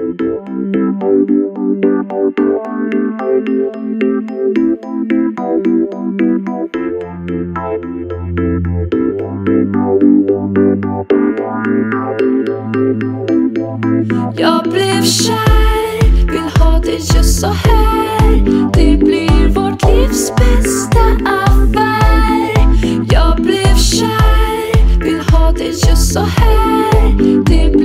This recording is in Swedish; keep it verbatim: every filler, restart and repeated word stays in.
Jag blev kär, vill ha det just så här. Det blir vårt livs bästa affär. Jag blev kär, vill ha det just så här. Det blir